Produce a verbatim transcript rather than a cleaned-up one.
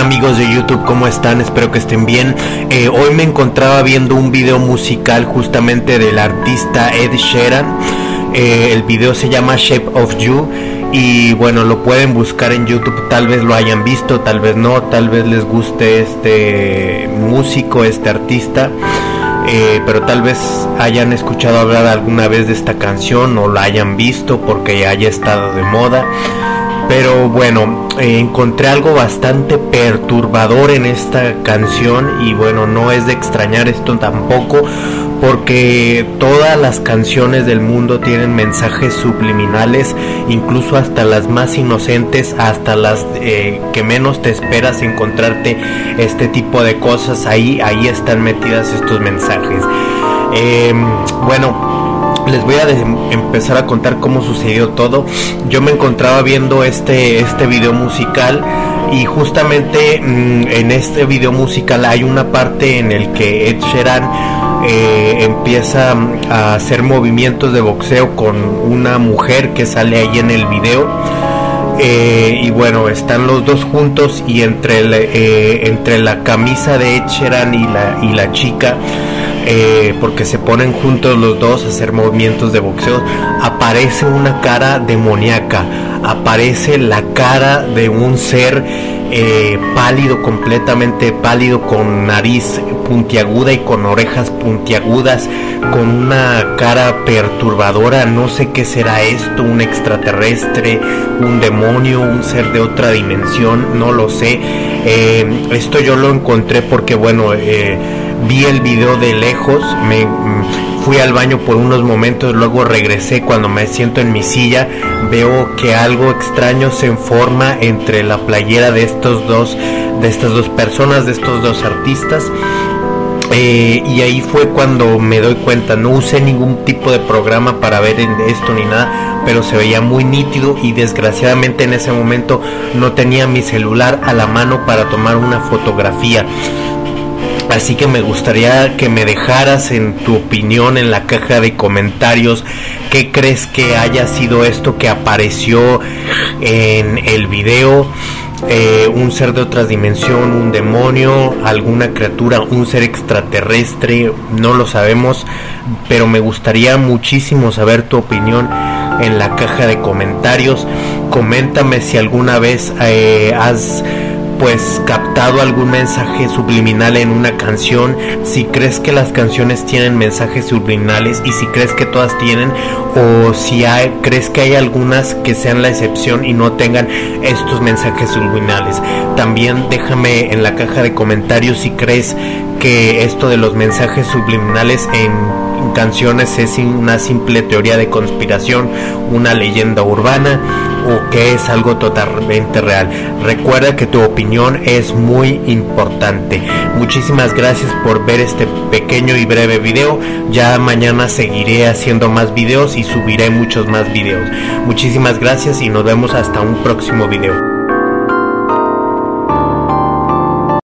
amigos de YouTube, ¿cómo están? Espero que estén bien. Eh, hoy me encontraba viendo un video musical justamente del artista Ed Sheeran. Eh, el video se llama Shape of You y bueno, lo pueden buscar en YouTube. Tal vez lo hayan visto, tal vez no, tal vez les guste este músico, este artista. Eh, pero tal vez hayan escuchado hablar alguna vez de esta canción o la hayan visto porque ya haya estado de moda. Pero bueno, eh, encontré algo bastante perturbador en esta canción y bueno, no es de extrañar esto tampoco, porque todas las canciones del mundo tienen mensajes subliminales, incluso hasta las más inocentes, hasta las eh, que menos te esperas encontrarte este tipo de cosas, ahí, ahí están metidas estos mensajes. Eh, bueno, les voy a empezar a contar cómo sucedió todo. Yo me encontraba viendo este, este video musical y justamente mmm, en este video musical hay una parte en el que Ed Sheeran eh, empieza a hacer movimientos de boxeo con una mujer que sale ahí en el video. Eh, y bueno, están los dos juntos y entre, el, eh, entre la camisa de Ed Sheeran y la, y la chica, Eh, porque se ponen juntos los dos a hacer movimientos de boxeo, aparece una cara demoníaca, aparece la cara de un ser eh, pálido, completamente pálido, con nariz puntiaguda y con orejas puntiagudas, con una cara perturbadora. No sé qué será esto, un extraterrestre, un demonio, un ser de otra dimensión, no lo sé. Eh, esto yo lo encontré porque bueno, eh, vi el video de lejos, me fui al baño por unos momentos, luego regresé. Cuando me siento en mi silla veo que algo extraño se forma entre la playera de estos dos, de estas dos personas, de estos dos artistas. Eh, y ahí fue cuando me doy cuenta. No usé ningún tipo de programa para ver esto ni nada, pero se veía muy nítido y desgraciadamente en ese momento no tenía mi celular a la mano para tomar una fotografía. Así que me gustaría que me dejaras en tu opinión en la caja de comentarios qué crees que haya sido esto que apareció en el video. Eh, un ser de otra dimensión, un demonio, alguna criatura, un ser extraterrestre, no lo sabemos, pero me gustaría muchísimo saber tu opinión en la caja de comentarios. Coméntame si alguna vez eh, has pues captado algún mensaje subliminal en una canción, si crees que las canciones tienen mensajes subliminales y si crees que todas tienen, o si hay, crees que hay algunas que sean la excepción y no tengan estos mensajes subliminales. También déjame en la caja de comentarios si crees que esto de los mensajes subliminales en canciones es una simple teoría de conspiración, una leyenda urbana, o que es algo totalmente real. Recuerda que tu opinión es muy importante. Muchísimas gracias por ver este pequeño y breve video. Ya mañana seguiré haciendo más videos y subiré muchos más videos. Muchísimas gracias y nos vemos hasta un próximo video.